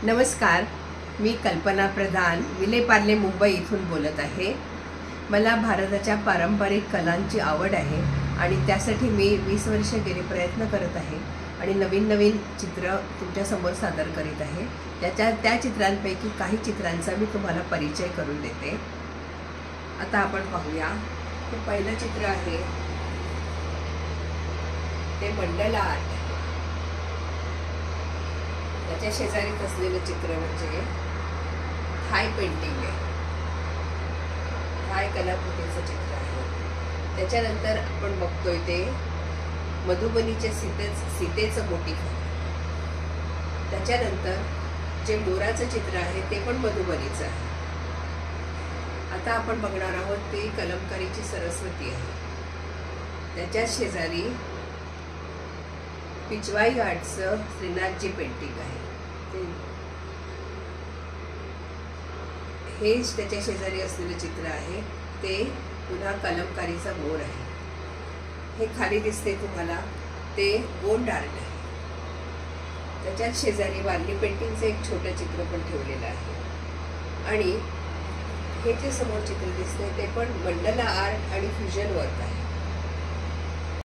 नमस्कार, मी कल्पना प्रधान विलेपार्ले मुंबई इथून बोलत आहे। मला भारताच्या पारंपरिक कलांची आवड आहे आणि त्यासाठी मी 20 वर्ष गेले प्रयत्न करत आहे आणि नवीन नवीन चित्र तुमच्या समोर सादर करीत आहे। त्या चित्रांपैकी काही चित्रांचा मी तुम्हाला परिचय करून देते। आता आपण पाहूया। हे पहिलं चित्र आहे ते मंडला आर्ट। त्याच्या शेजारीच असलेलं चित्र म्हणजे थाय पेंटिंग आहे। थाय कलाकृतीचं चित्र आहे। त्याच्यानंतर आपण बघतोय ते मधुबनीच्या सीतेचं मोटिफ आहे। त्याच्यानंतर जे मोराचं चित्र आहे ते पण मधुबनीचं आहे। आता आपण बघणार आहोत ते कलमकारीची सरस्वती आहे। त्याच्या शेजारी पिचवाई आर्टचं श्रीनाथजी पेंटिंग आहे। हे त्याच्या शेजारी असलेलं चित्र आहे ते पुन्हा कलमकारीचा मोर आहे। हे खाली दिसते तुम्हाला ते गोंड आर्ट आहे। त्याच्याच शेजारी वारली पेंटिंगचं एक छोटं चित्र पण ठेवलेलं आहे आणि हे जे समोर चित्र दिसते ते पण मंडला आर्ट आणि फ्युजन वर्क आहे।